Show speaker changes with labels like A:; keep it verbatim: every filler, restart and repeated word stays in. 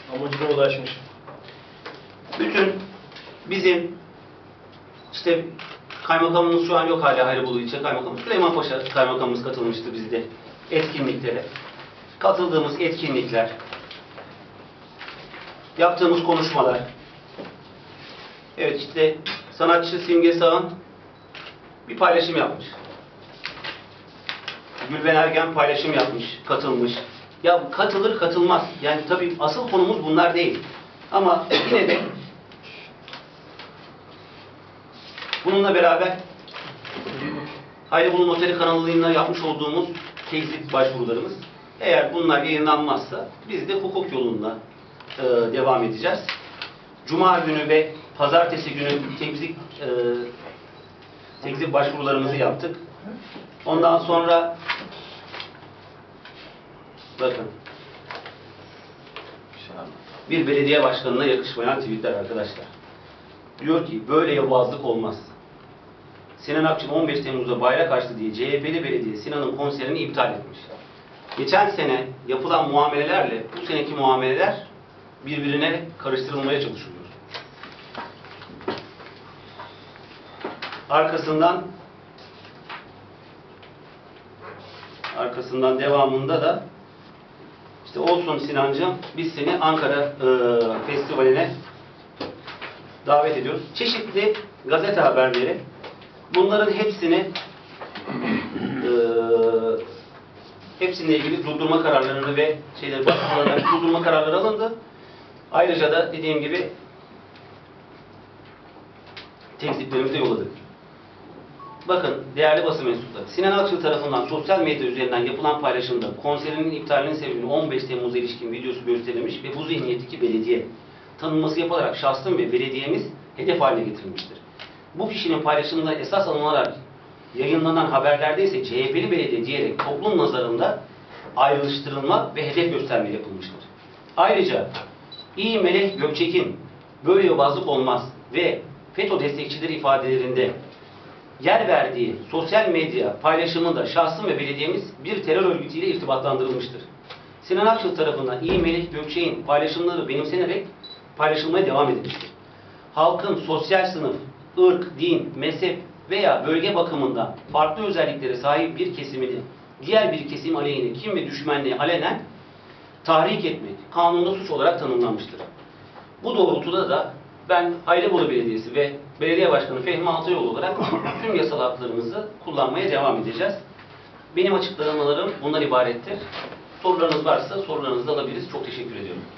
A: Amacına ulaşmış.
B: Bütün bizim işte kaymakamımız şu an yok hala Hayribolu ilçe kaymakamımız. Süleymanpaşa kaymakamımız katılmıştı bizde etkinliklere. Katıldığımız etkinlikler, yaptığımız konuşmalar. Evet işte sanatçı Simge Sağan bir paylaşım yapmış. Gülben Ergen paylaşım yapmış, katılmış. Ya katılır katılmaz. Yani tabii asıl konumuz bunlar değil. Ama yine de bununla beraber Hayribolu Noteri kanalıyla yapmış olduğumuz tekzip başvurularımız, eğer bunlar yayınlanmazsa biz de hukuk yolunda e, devam edeceğiz. Cuma günü ve pazartesi günü tekzip e, tekzip başvurularımızı yaptık. Ondan sonra bakın bir belediye başkanına yakışmayan tweetler arkadaşlar. Diyor ki böyle yobazlık olmaz. Sinan Akçıl on beş Temmuz'da bayrak açtı diye C H P'li belediye Sinan'ın konserini iptal etmiş. Geçen sene yapılan muamelelerle bu seneki muameleler birbirine karıştırılmaya çalışılıyor. Arkasından arkasından devamında da işte olsun Sinancığım biz seni Ankara e, Festivali'ne davet ediyoruz. Çeşitli gazete haberleri, bunların hepsini e, hepsininle ilgili durdurma kararlarını ve şeyleri başvurularına durdurma kararları alındı. Ayrıca da dediğim gibi tekziplerimizi de yolladık. Bakın değerli basın mensupları, Sinan Akçıl tarafından sosyal medya üzerinden yapılan paylaşımda konserinin iptalinin sebebini on beş Temmuz'a ilişkin videosu gösterilmiş ve bu zihniyetteki belediye tanınması yapılarak şahsın ve belediyemiz hedef haline getirilmiştir. Bu kişinin paylaşımında esas alınarak yayınlanan haberlerde ise C H P'li belediye diyerek toplum nazarında ayrılıştırılma ve hedef gösterme yapılmıştır. Ayrıca İyi Melek Gökçek'in böyle yobazlık olmaz ve FETÖ destekçileri ifadelerinde yer verdiği sosyal medya paylaşımında şahsım ve belediyemiz bir terör örgütüyle irtibatlandırılmıştır. Sinan Akçıl tarafından İyi Melek Gökçek'in paylaşımları benimsenerek paylaşılmaya devam edilmiştir. Halkın sosyal sınıf, ırk, din, mezhep veya bölge bakımından farklı özelliklere sahip bir kesimini diğer bir kesim aleyhine kin ve düşmanlığı alenen tahrik etmek kanunda suç olarak tanımlanmıştır. Bu doğrultuda da ben Hayribolu Belediyesi ve Belediye Başkanı Fehmi Altıyoğlu olarak tüm yasal haklarımızı kullanmaya devam edeceğiz. Benim açıklamalarım bunlar ibarettir. Sorularınız varsa sorularınızı alabiliriz. Çok teşekkür ediyorum.